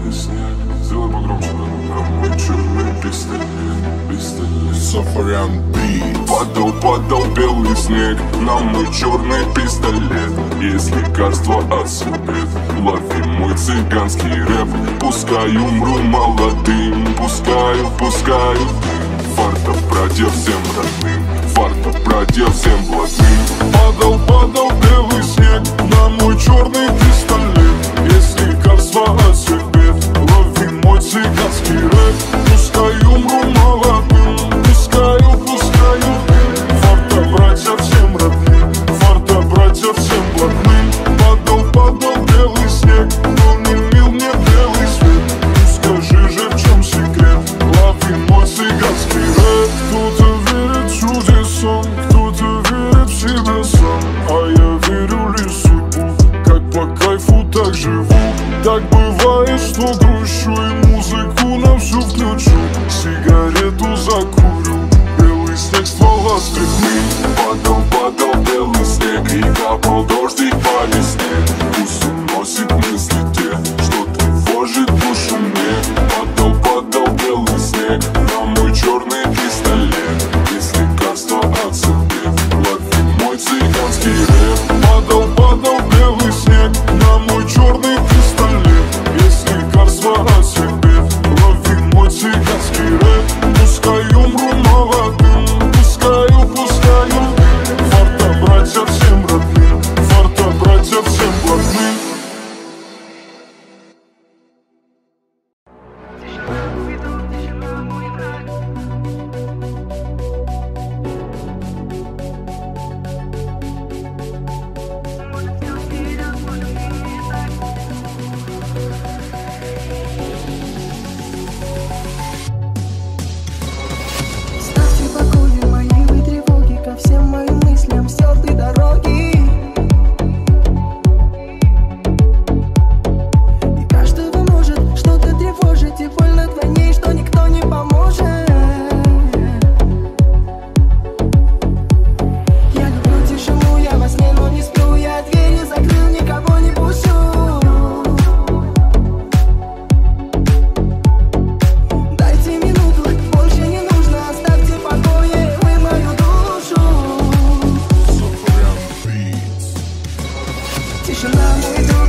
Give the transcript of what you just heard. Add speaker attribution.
Speaker 1: белый снег. Сделай погромче, а мой черный пистолет. Сафарян бит. Падал белый снег на мой черный пистолет. Есть лекарство от судеб, лови мой цыганский рэп. Пускай умру молодым, пускаю дым. Фарта братья всем родным, фарта братья всем блатным. Падал белый снег на мой черный пистолет. Есть лекарство от судеб, лови мой цыганский рэп. Пускай умру молодым, пускаю дым. Фарта братья всем родным, фарта братья всем блатным. Падал белый снег, но не мил мне белый свет. Ну скажи же, в чем секрет, лови мой цыганский рэп. Кто-то верит в чудеса, кто-то верит в себя сам, а я верю лишь в судьбу, как по кайфу так живу. Так бывает, что грущу и музыку на всю включу, сигарету закурю, белый снег ствола стряхну. Падал белый снег и капал дождик по весне. Пусть уносит мысли те, что тревожит душу мне. Падал белый снег на мой черный пистолет. Есть лекарство от судеб, лови мой цыганский рэп. Падал белый снег на мой черный пистолет. Есть лекарство от судеб, лови мой цыганский рэп. Пускай умру молодым, пускаю дым. Фарта братья всем родным, фарта братья всем блатным.
Speaker 2: Ставьте покоя мои вы тревоги ко всем моим мыслям стертой дороги. И каждого может что-то тревожить, и больно вдвойне, что никто не поможет. Я люблю тишину, я во сне, но не сплю. Я двери закрыл, никого не пущу. Дайте минуту, больше не нужно, оставьте в покое вы мою душу.
Speaker 1: Сафарян бит.
Speaker 2: Тишина, мой друг,